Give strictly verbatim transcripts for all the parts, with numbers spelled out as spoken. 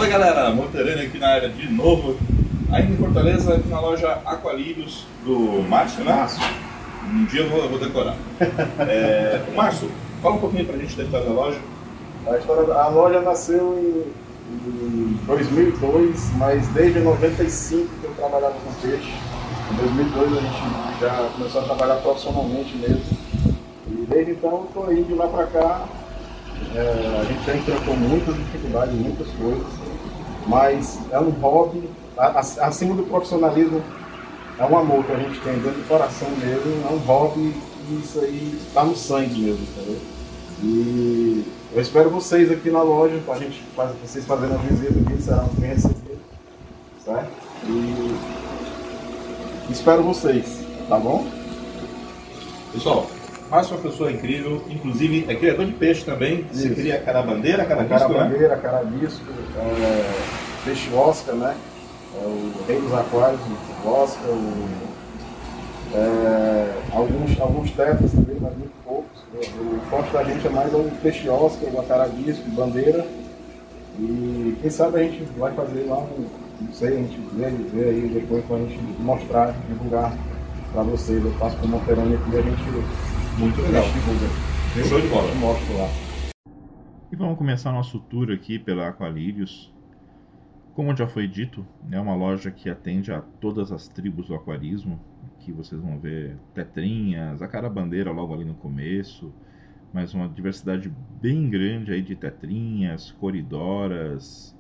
Fala galera, Monterano aqui na área de novo, ainda em Fortaleza, aqui na loja Aqualírios do Márcio, né? Márcio. Um dia eu vou, eu vou decorar. é, Márcio, fala um pouquinho pra gente da história da loja. A, história, a loja nasceu em, em dois mil e dois, mas desde noventa e cinco que eu trabalhava com peixe. Em dois mil e dois a gente já começou a trabalhar profissionalmente mesmo. E desde então eu estou aí de lá para cá. É, a gente já enfrentou muitas dificuldades, muitas coisas, mas é um hobby, acima do profissionalismo, é um amor que a gente tem dentro do coração mesmo, é um hobby e isso aí está no sangue mesmo, entendeu? E eu espero vocês aqui na loja, para a gente fazer, vocês fazendo a visita aqui, serão bem recebidos, certo? E espero vocês, tá bom? Pessoal, Márcio é uma pessoa incrível, inclusive é criador de peixe também. Você Isso. cria carabandeira, carabisco, Carabandeira, né? carabisco, é, peixe Oscar, né? É o rei dos aquários, o Oscar, o, é, alguns, alguns tetas também, mas muito poucos. O, o forte da gente é mais o peixe Oscar, o carabisco, bandeira. E quem sabe a gente vai fazer lá um, não sei, a gente vê, vê aí depois para a gente mostrar, divulgar para vocês. Eu passo para o Monterano aqui e a gente... Muito legal. Show de bola. Eu mostro lá. E vamos começar nosso tour aqui pela Aqualírios. Como já foi dito, é uma loja que atende a todas as tribos do aquarismo. Aqui vocês vão ver tetrinhas, a carabandeira logo ali no começo, mas uma diversidade bem grande aí de tetrinhas, coridoras.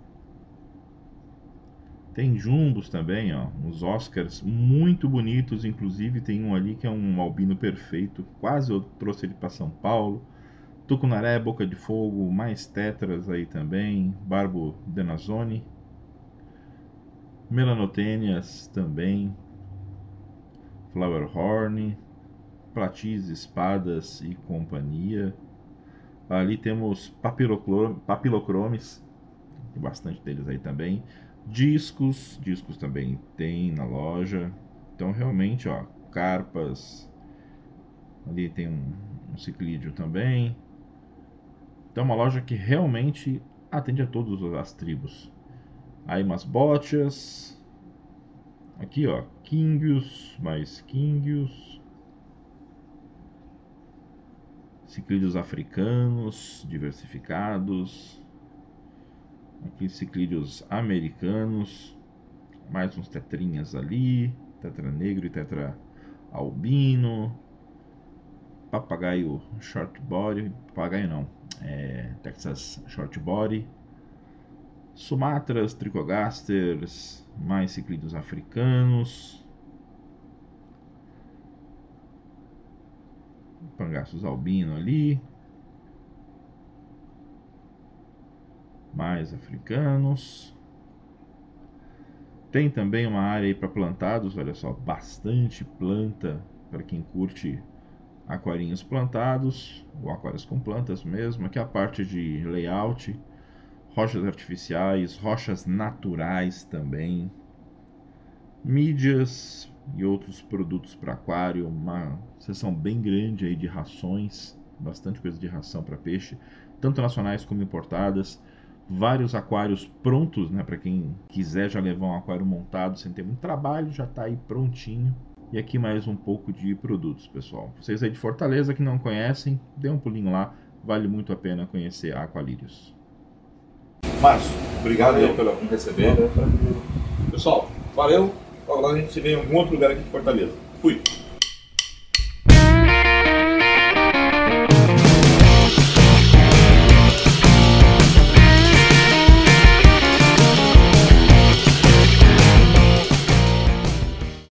Tem jumbos também, ó, uns Oscars muito bonitos, inclusive tem um ali que é um albino perfeito, quase eu trouxe ele para São Paulo. Tucunaré, boca de fogo, mais tetras aí também, Barbo Denazone, Melanotênias também, Flower Horn, Platis, Espadas e companhia. Ali temos papilocromes, bastante deles aí também. Discos, discos também tem na loja. Então realmente, ó, carpas. Ali tem um, um ciclídeo também. Então uma loja que realmente atende a todas as tribos. Aí umas botias. Aqui, ó, quinguios, mais quinguios. Ciclídeos africanos, diversificados. Aqui ciclídeos americanos, mais uns tetrinhas ali, tetra negro e tetra albino, papagaio short body, papagaio não, é Texas short body, sumatras, tricogasters, mais ciclídeos africanos, pangaços albino ali. Mais africanos. Tem também uma área aí para plantados, olha só, bastante planta para quem curte aquarinhos plantados, ou aquários com plantas mesmo. Aqui a parte de layout, rochas artificiais, rochas naturais também, mídias e outros produtos para aquário, uma seção bem grande aí de rações, bastante coisa de ração para peixe, tanto nacionais como importadas. Vários aquários prontos, né, para quem quiser já levar um aquário montado sem ter muito trabalho, já está aí prontinho. E aqui mais um pouco de produtos, pessoal. Vocês aí de Fortaleza que não conhecem, dê um pulinho lá, vale muito a pena conhecer a Aqualírios. Márcio, obrigado Valeu. aí pela me receber. Valeu, tranquilo. Pessoal, valeu. Logo logo a gente se vê em algum outro lugar aqui de Fortaleza. Fui!